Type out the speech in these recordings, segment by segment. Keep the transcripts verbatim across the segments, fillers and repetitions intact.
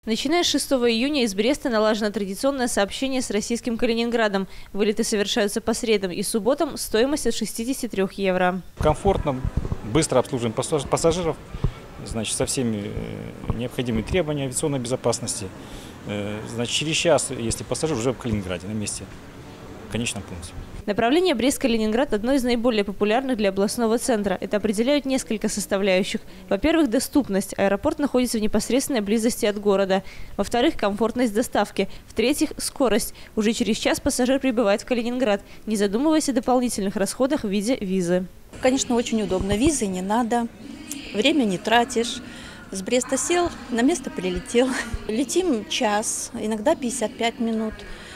Начиная с шестого июня из Бреста налажено традиционное сообщение с российским Калининградом. Вылеты совершаются по средам и субботам, стоимость от шестидесяти трёх евро. Комфортно, быстро обслуживаем пассажиров, значит, со всеми необходимыми требованиями авиационной безопасности. Значит, через час, если пассажир уже в Калининграде, на месте, в конечном пункте. Направление Брест-Калининград – одно из наиболее популярных для областного центра. Это определяют несколько составляющих. Во-первых, доступность. Аэропорт находится в непосредственной близости от города. Во-вторых, комфортность доставки. В-третьих, скорость. Уже через час пассажир прибывает в Калининград, не задумываясь о дополнительных расходах в виде визы. Конечно, очень удобно. Визы не надо, время не тратишь. С Бреста сел, на место прилетел. Летим час, иногда пятьдесят пять минут.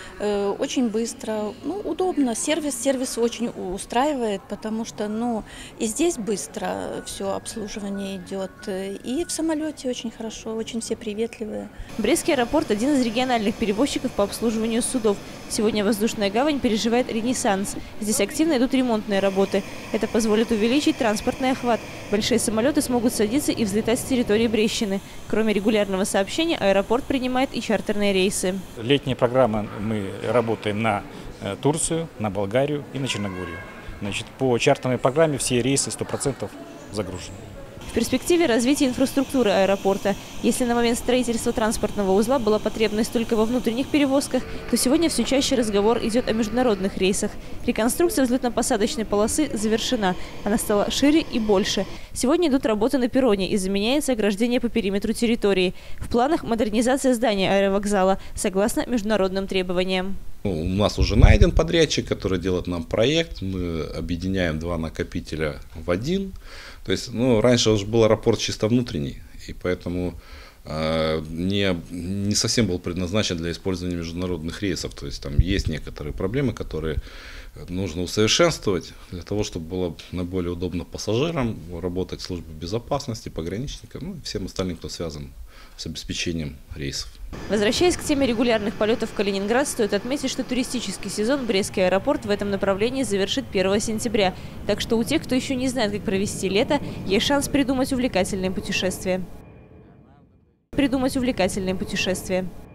Очень быстро, ну, удобно. Сервис, сервис очень устраивает, потому что, ну, и здесь быстро все обслуживание идет, и в самолете очень хорошо, очень все приветливые. Брестский аэропорт – один из региональных перевозчиков по обслуживанию судов. Сегодня воздушная гавань переживает ренессанс. Здесь активно идут ремонтные работы. Это позволит увеличить транспортный охват. Большие самолеты смогут садиться и взлетать с территории Брестщины. Кроме регулярного сообщения, аэропорт принимает и чартерные рейсы. Летняя программа, мы работаем на Турцию, на Болгарию и на Черногорию. Значит, по чартерной программе все рейсы сто процентов загружены. В перспективе развития инфраструктуры аэропорта. Если на момент строительства транспортного узла была потребность только во внутренних перевозках, то сегодня все чаще разговор идет о международных рейсах. Реконструкция взлетно-посадочной полосы завершена. Она стала шире и больше. Сегодня идут работы на перроне и заменяется ограждение по периметру территории. В планах модернизация здания аэровокзала согласно международным требованиям. У нас уже найден подрядчик, который делает нам проект. Мы объединяем два накопителя в один. То есть, ну, раньше уже был аэропорт чисто внутренний, и поэтому э, не, не совсем был предназначен для использования международных рейсов. То есть там есть некоторые проблемы, которые нужно усовершенствовать для того, чтобы было наиболее удобно пассажирам, работать службе безопасности, пограничникам, ну и всем остальным, кто связан с обеспечением рейсов. Возвращаясь к теме регулярных полетов в Калининград, стоит отметить, что туристический сезон Брестский аэропорт в этом направлении завершит первого сентября. Так что у тех, кто еще не знает, как провести лето, есть шанс придумать увлекательные путешествия. Придумать увлекательные путешествия.